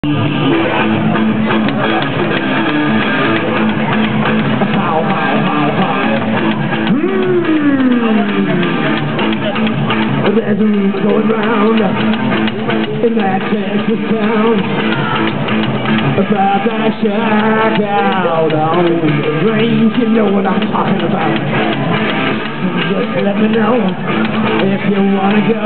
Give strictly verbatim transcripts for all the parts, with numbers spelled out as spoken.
How high, how high? Mm. There's a rumor going round in that Texas town about that shack out on the range. You know what I'm talking about. Just let me know if you wanna go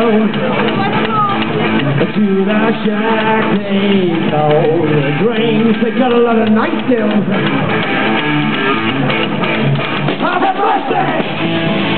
to that shack. They know the drains. They got a lot of night deals. Have a birthday!